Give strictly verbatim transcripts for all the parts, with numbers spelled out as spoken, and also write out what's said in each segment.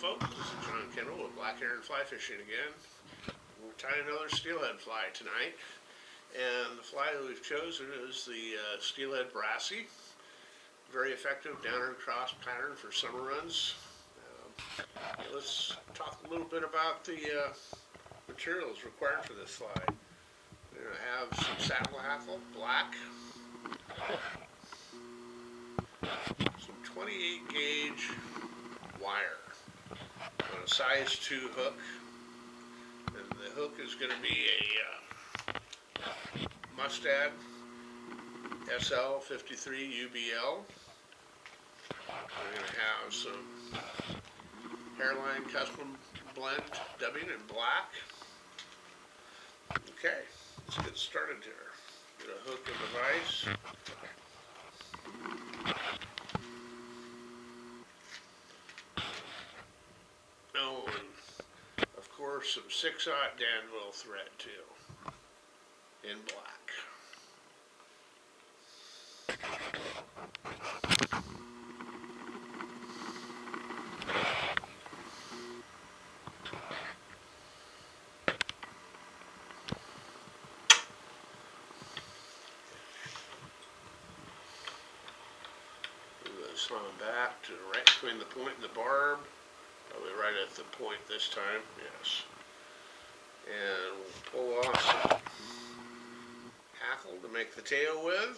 folks, this is John Kendall with Black Heron Fly Fishing again. We're tying another steelhead fly tonight, and the fly that we've chosen is the uh, Steelhead Brassie. Very effective down and cross pattern for summer runs. Um, let's talk a little bit about the uh, materials required for this fly. We're going to have some saddle hackle, black, some twenty-eight gauge wire on a size two hook, and the hook is going to be a uh, Mustad S L fifty-three U B L. We're going to have some hairline custom blend dubbing in black. Okay, let's get started here. Get a hook and device. Oh, and of course some six aught Danville thread too, in black. Move on back to right between the point and the barb. Probably right at the point this time, yes. And we'll pull off some hackle to make the tail with.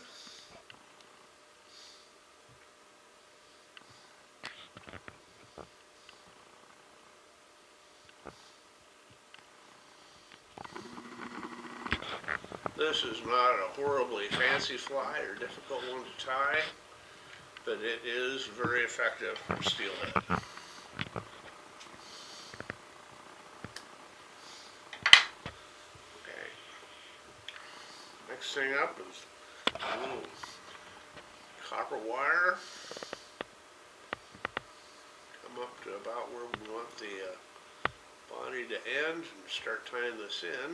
This is not a horribly fancy fly or difficult one to tie, but it is very effective for steelhead. Next thing up is a little copper wire. Come up to about where we want the uh, body to end and start tying this in.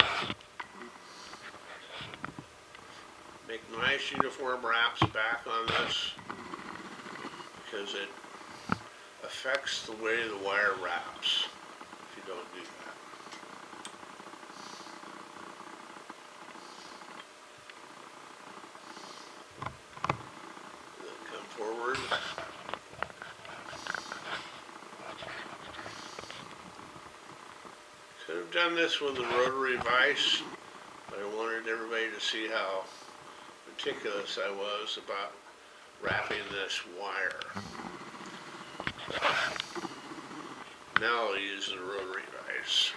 Make nice uniform wraps back on this because it affects the way the wire wraps if you don't do that. Forward. Could have done this with a rotary vise, but I wanted everybody to see how meticulous I was about wrapping this wire. Now I'll use the rotary vise.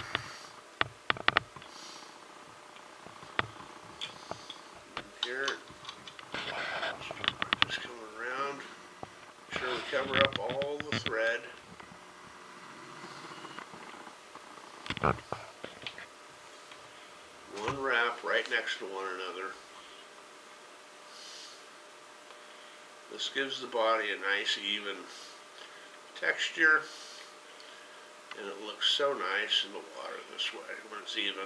Here. Cover up all the thread. One wrap right next to one another. This gives the body a nice even texture, and it looks so nice in the water this way when it's even.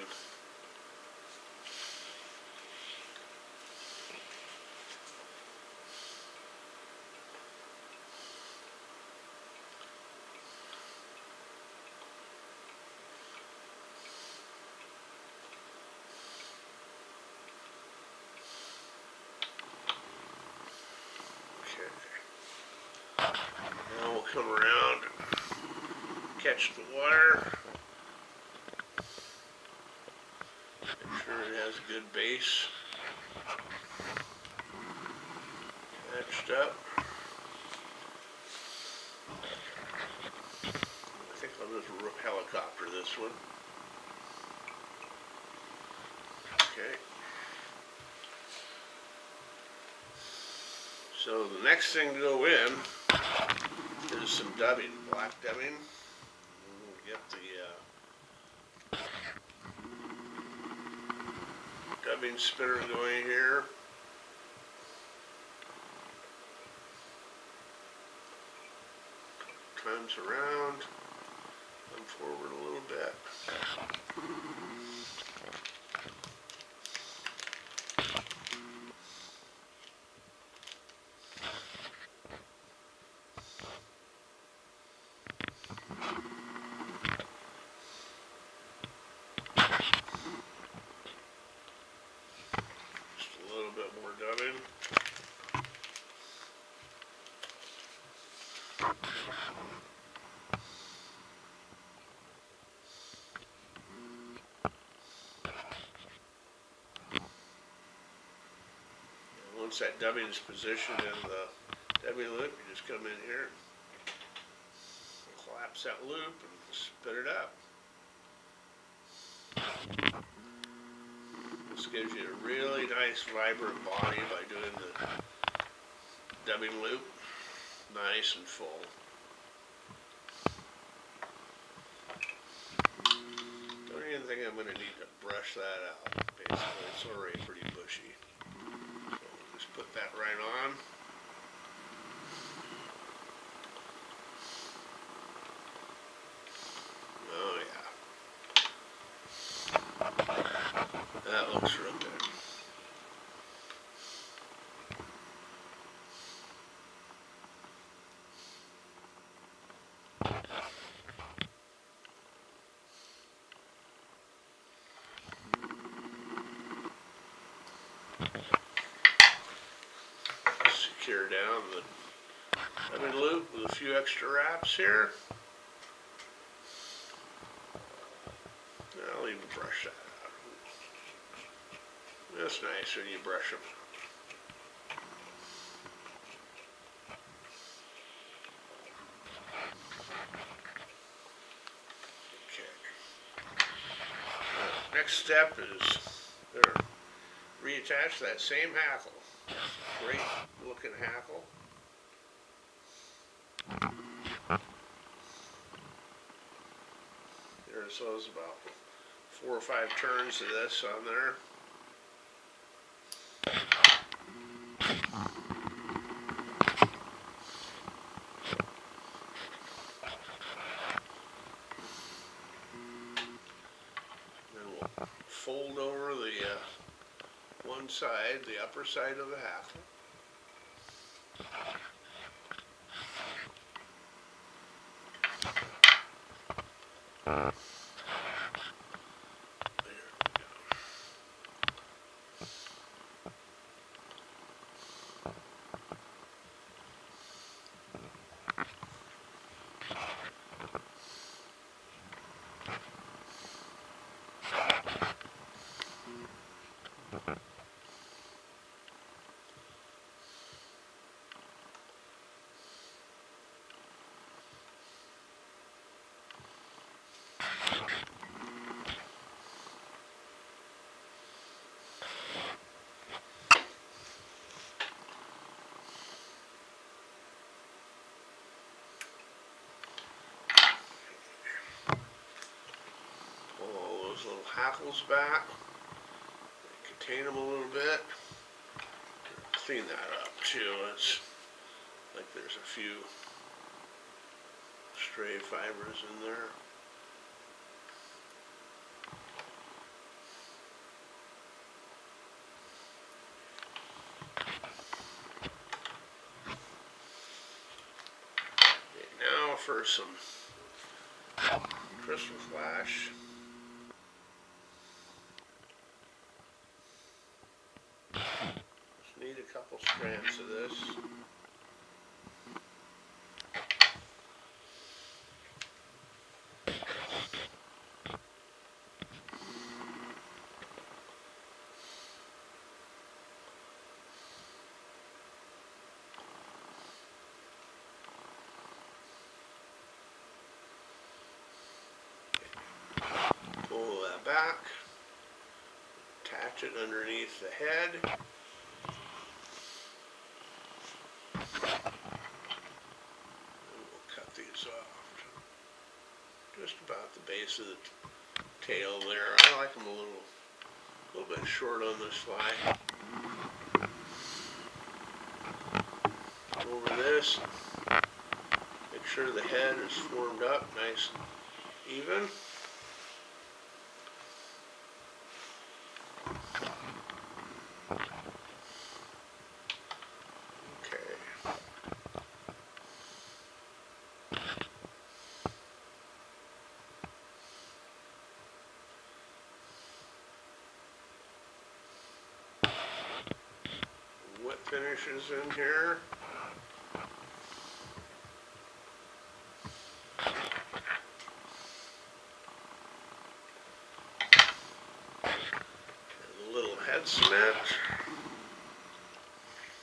Now we'll come around and catch the wire. Make sure it has a good base. Catched up. I think I'll just helicopter this one. Okay. So the next thing to go in is some dubbing, black dubbing. We'll get the uh, dubbing spinner going here. Times around, come forward a little bit. once that dubbing is positioned in the dubbing loop, you just come in here, collapse that loop, and spit it up. This gives you a really nice vibrant body by doing the dubbing loop nice and full. Don't even think I'm going to need to brush that out. Basically, it's already pretty bushy. So just put that right on. Oh yeah. That looks real good. Secure down the dubbing loop with a few extra wraps here. I'll even brush that out. That's nice when you brush them. Okay. Uh, next step is to reattach that same hackle. Great looking hackle. There's those about four or five turns of this on there. Then we'll fold over the uh, one side, the upper side of the hackle. Little hackles back, contain them a little bit, clean that up too. It's like there's a few stray fibers in there. Okay, now for some crystal flash. Need a couple strands of this. Pull that back, attach it underneath the head. Just about the base of the tail there. I like them a little, little bit short on this fly. Over this, make sure the head is formed up nice and even. Finishes in here. And a little head cement.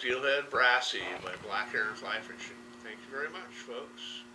Steelhead Brassie by Black Aaron Fly Fishing. Thank you very much, folks.